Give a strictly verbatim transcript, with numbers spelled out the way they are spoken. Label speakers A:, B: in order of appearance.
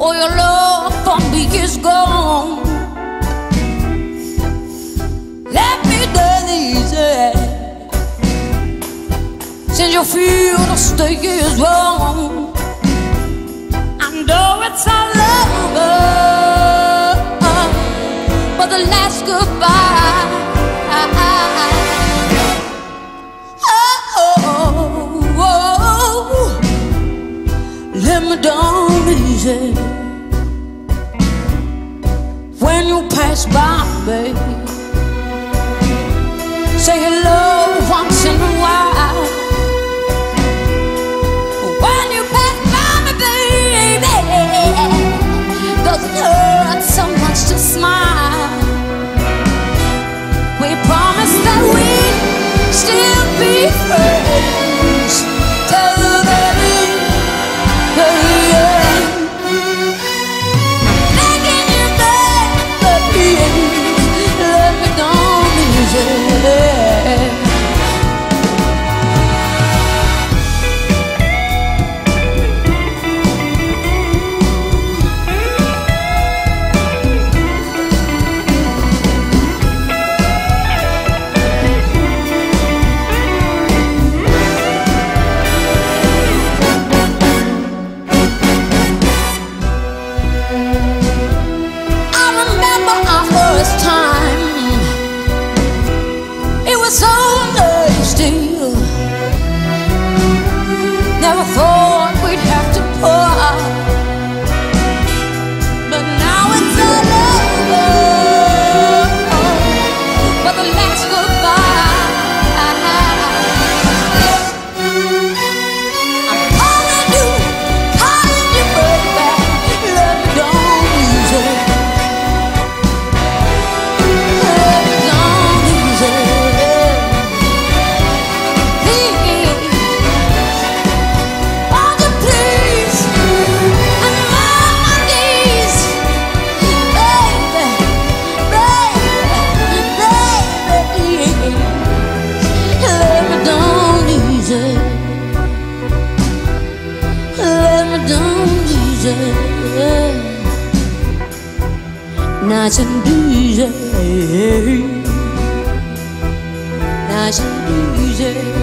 A: Oh, your love for me is gone. Let me down easy, since you feel the stake is wrong. I know it's all over, but the last goodbye. Oh, oh, oh, let me down easy when you pass by, baby. Say hello once in a while. When you pass by me, baby, does it hurt so much to smile? We promised that we'd still be friends till the end, the end. Making you beg, baby, let me down easy. Never thought we'd have to part, but now it's all over, but the last goodbye. I'm calling you, calling you, baby, let me down easy, let me down easy. Nice and easy, nice and easy.